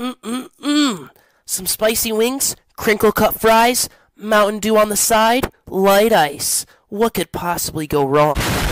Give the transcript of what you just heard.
Some spicy wings, crinkle cut fries, Mountain Dew on the side, light ice. What could possibly go wrong?